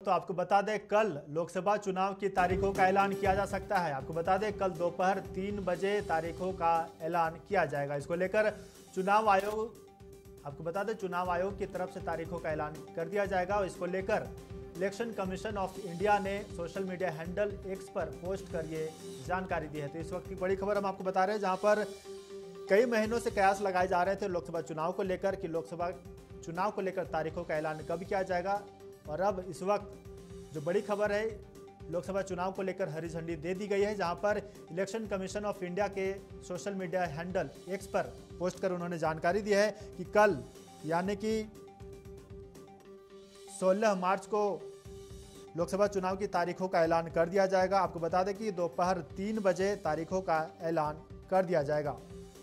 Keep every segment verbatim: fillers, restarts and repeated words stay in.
तो आपको बता दें कल लोकसभा चुनाव की तारीखों का ऐलान किया जा सकता है। आपको बता दें कल दोपहर तीन बजे तारीखों का ऐलान किया जाएगा। इसको लेकर चुनाव आयोग आपको बता दें चुनाव आयोग की तरफ से तारीखों का ऐलान कर दिया जाएगा और इसको लेकर इलेक्शन कमीशन ऑफ इंडिया ने सोशल मीडिया हैंडल एक्स पर पोस्ट कर ये जानकारी दी है। तो इस वक्त की बड़ी खबर हम आपको बता रहे हैं, जहां पर कई महीनों से कयास लगाए जा रहे थे लोकसभा चुनाव को लेकर कि लोकसभा चुनाव को लेकर तारीखों का ऐलान कब किया जाएगा। और अब इस वक्त जो बड़ी खबर है, लोकसभा चुनाव को लेकर हरी झंडी दे दी गई है, जहां पर इलेक्शन कमीशन ऑफ इंडिया के सोशल मीडिया हैंडल एक्स पर पोस्ट कर उन्होंने जानकारी दी है कि कल यानी कि सोलह मार्च को लोकसभा चुनाव की तारीखों का ऐलान कर दिया जाएगा। आपको बता दें कि दोपहर तीन बजे तारीखों का ऐलान कर दिया जाएगा।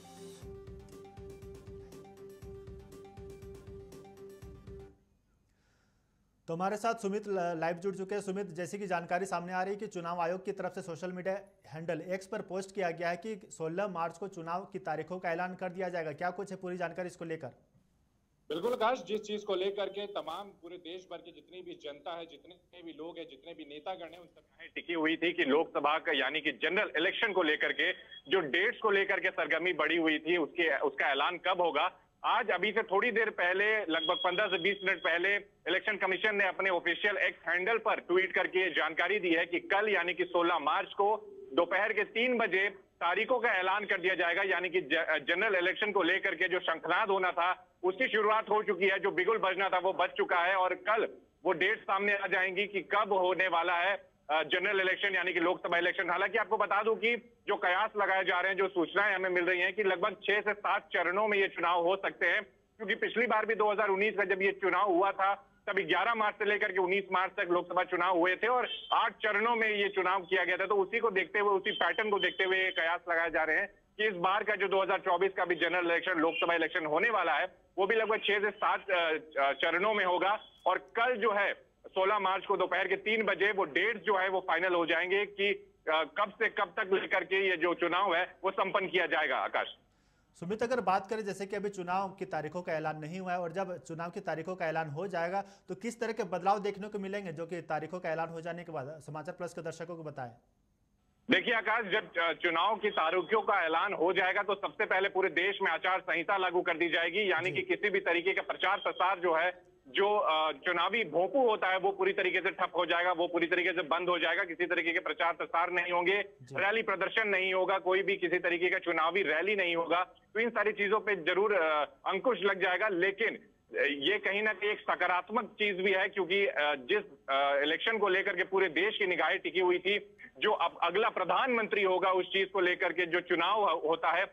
तो हमारे साथ सुमित लाइव जुड़ चुके हैं। सुमित, जैसी कि जानकारी सामने आ रही है कि चुनाव आयोग की तरफ से सोशल मीडिया हैंडल एक्स पर पोस्ट किया गया है कि सोलह मार्च को चुनाव की तारीखों का ऐलान कर दिया जाएगा। क्या कुछ है पूरी जानकारी इसको लेकर? बिल्कुल आकाश, जिस चीज को लेकर के तमाम पूरे देश भर की जितनी भी जनता है, जितने भी लोग हैं, जितने भी नेतागण हैं, उन सब टिकी हुई थी कि लोकसभा का यानी कि जनरल इलेक्शन को लेकर के जो डेट्स को लेकर के सरगर्मी बढ़ी हुई थी, उसके उसका ऐलान कब होगा। आज अभी से थोड़ी देर पहले, लगभग पंद्रह से बीस मिनट पहले, इलेक्शन कमीशन ने अपने ऑफिशियल एक्स हैंडल पर ट्वीट करके जानकारी दी है कि कल यानी कि सोलह मार्च को दोपहर के तीन बजे तारीखों का ऐलान कर दिया जाएगा। यानी कि जनरल इलेक्शन को लेकर के जो शंखनाद होना था उसकी शुरुआत हो चुकी है, जो बिगुल बजना था वो बज चुका है और कल वो डेट सामने आ जाएंगी कि कब होने वाला है जनरल इलेक्शन यानी कि लोकसभा इलेक्शन। हालांकि आपको बता दूं कि जो कयास लगाए जा रहे हैं, जो सूचनाएं हमें मिल रही हैं कि लगभग छह से सात चरणों में ये चुनाव हो सकते हैं, क्योंकि पिछली बार भी दो हज़ार उन्नीस का जब ये चुनाव हुआ था तब ग्यारह मार्च से लेकर के उन्नीस मार्च तक लोकसभा चुनाव हुए थे और आठ चरणों में ये चुनाव किया गया था। तो उसी को देखते हुए, उसी पैटर्न को देखते हुए कयास लगाए जा रहे हैं कि इस बार का जो दो हज़ार चौबीस का भी जनरल इलेक्शन, लोकसभा इलेक्शन होने वाला है, वो भी लगभग छह से सात चरणों में होगा। और कल जो है सोलह मार्च को दोपहर के तीन बजे वो डेट जो है वो फाइनल हो जाएंगे कि कब से कब तक लेकर के ये जो चुनाव है वो संपन्न किया जाएगा। आकाश, सुमित, अगर बात करें जैसे कि अभी चुनाव की तारीखों का ऐलान नहीं हुआ है और जब चुनाव की तारीखों का ऐलान हो जाएगा तो किस तरह के बदलाव देखने को मिलेंगे, जो कि तारीखों का ऐलान हो जाने के बाद समाचार प्लस के दर्शकों को बताएं? देखिए आकाश, जब चुनाव की तारीखों का ऐलान हो जाएगा तो सबसे पहले पूरे देश में आचार संहिता लागू कर दी जाएगी। यानी कि किसी भी तरीके का प्रचार प्रसार जो है, जो चुनावी भोंपू होता है, वो पूरी तरीके से ठप हो जाएगा, वो पूरी तरीके से बंद हो जाएगा। किसी तरीके के प्रचार प्रसार नहीं होंगे, रैली प्रदर्शन नहीं होगा, कोई भी किसी तरीके का चुनावी रैली नहीं होगा। तो इन सारी चीजों पे जरूर अंकुश लग जाएगा। लेकिन ये कहीं ना कहीं एक सकारात्मक चीज भी है, क्योंकि जिस इलेक्शन को लेकर के पूरे देश की निगाहें टिकी हुई थी, जो अब अगला प्रधानमंत्री होगा उस चीज को लेकर के जो चुनाव होता है,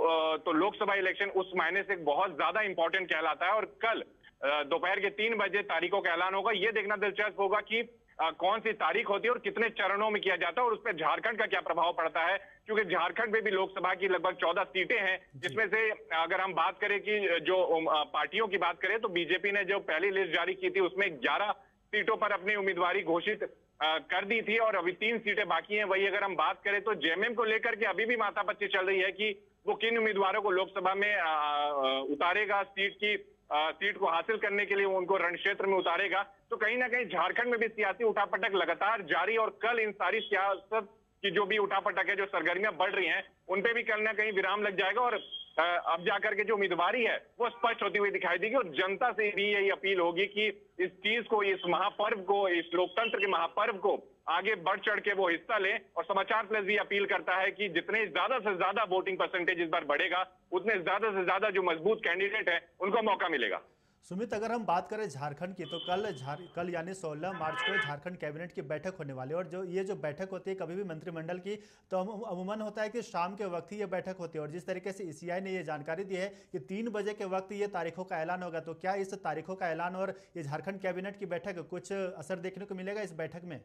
तो लोकसभा इलेक्शन उस मायने से बहुत ज्यादा इंपॉर्टेंट कहलाता है। और कल दोपहर के तीन बजे तारीखों का ऐलान होगा। ये देखना दिलचस्प होगा कि आ, कौन सी तारीख होती है और कितने चरणों में किया जाता है और उस पर झारखंड का क्या प्रभाव पड़ता है, क्योंकि झारखंड में भी लोकसभा की लगभग चौदह सीटें हैं, जिसमें से अगर हम बात करें कि जो पार्टियों की बात करें तो बीजेपी ने जो पहली लिस्ट जारी की थी उसमें ग्यारह सीटों पर अपनी उम्मीदवारी घोषित कर दी थी और अभी तीन सीटें बाकी हैं। वही अगर हम बात करें तो जेएमएम को लेकर के अभी भी माथापच्ची चल रही है कि वो किन उम्मीदवारों को लोकसभा में उतारेगा, सीट की सीट को हासिल करने के लिए वो उनको रण क्षेत्र में उतारेगा। तो कहीं ना कहीं झारखंड में भी सियासी उठापटक लगातार जारी और कल इन सारी सियासत की जो भी उठापटक है, जो सरगर्मियां बढ़ रही हैं, उन पे भी कहीं ना कहीं विराम लग जाएगा और अब जाकर के जो उम्मीदवारी है वो स्पष्ट होती हुई दिखाई देगी। और जनता से भी यही अपील होगी कि इस चीज को, इस महापर्व को, इस लोकतंत्र के महापर्व को आगे बढ़ चढ़ के वो हिस्सा लें। और समाचार प्लस भी अपील करता है कि जितने ज्यादा से ज्यादा वोटिंग परसेंटेज इस बार बढ़ेगा, उतने ज्यादा से ज्यादा जो मजबूत कैंडिडेट है उनको मौका मिलेगा। सुमित, अगर हम बात करें झारखंड की तो कल झार कल यानी सोलह मार्च को झारखंड कैबिनेट की बैठक होने वाली है और जो ये जो बैठक होती है कभी भी मंत्रिमंडल की, तो अमूमन होता है कि शाम के वक्त ही ये बैठक होती है। और जिस तरीके से ईसीआई ने ये जानकारी दी है कि तीन बजे के वक्त ये तारीखों का ऐलान होगा, तो क्या इस तारीखों का ऐलान और ये झारखंड कैबिनेट की बैठक कुछ असर देखने को मिलेगा इस बैठक में?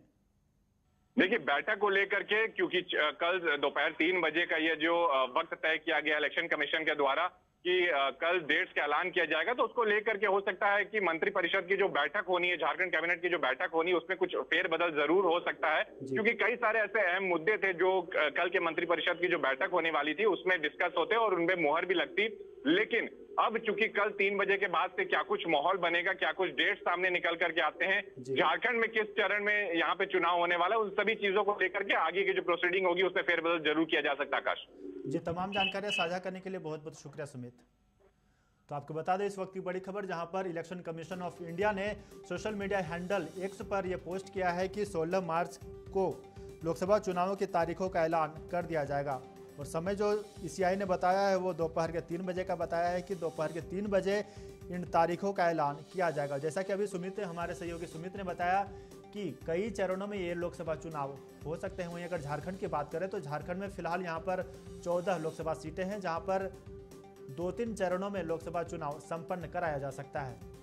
देखिए, बैठक को लेकर के क्योंकि कल दोपहर तीन बजे का ये जो वक्त तय किया गया इलेक्शन कमीशन के द्वारा, कि कल डेट्स का ऐलान किया जाएगा, तो उसको लेकर के हो सकता है कि मंत्रिपरिषद की जो बैठक होनी है, झारखंड कैबिनेट की जो बैठक होनी है, उसमें कुछ फेरबदल जरूर हो सकता है, क्योंकि कई सारे ऐसे अहम मुद्दे थे जो कल के मंत्रिपरिषद की जो बैठक होने वाली थी उसमें डिस्कस होते और उनमें मोहर भी लगती। लेकिन अब चूंकि कल तीन बजे के बाद से क्या कुछ माहौल बनेगा, क्या कुछ डेट सामने निकल करके आते हैं, झारखंड में किस चरण में यहाँ पे चुनाव होने वाला है, उन सभी चीजों को लेकर के आगे की जो प्रोसीडिंग होगी उसमें फेरबदल जरूर किया जा सकता है। आकाश जी, तमाम जानकारियां साझा करने के लिए बहुत बहुत शुक्रिया सुमित। तो आपको बता दें इस वक्त की बड़ी खबर, जहां पर इलेक्शन कमीशन ऑफ इंडिया ने सोशल मीडिया हैंडल एक्स पर यह पोस्ट किया है कि सोलह मार्च को लोकसभा चुनावों की तारीखों का ऐलान कर दिया जाएगा। और समय जो ईसीआई ने बताया है वो दोपहर के तीन बजे का बताया है कि दोपहर के तीन बजे इन तारीखों का ऐलान किया जाएगा। जैसा कि अभी सुमित हमारे सहयोगी सुमित ने बताया कि कई चरणों में ये लोकसभा चुनाव हो सकते हैं। वहीं अगर झारखंड की बात करें तो झारखंड में फिलहाल यहाँ पर चौदह लोकसभा सीटें हैं, जहाँ पर दो तीन चरणों में लोकसभा चुनाव संपन्न कराया जा सकता है।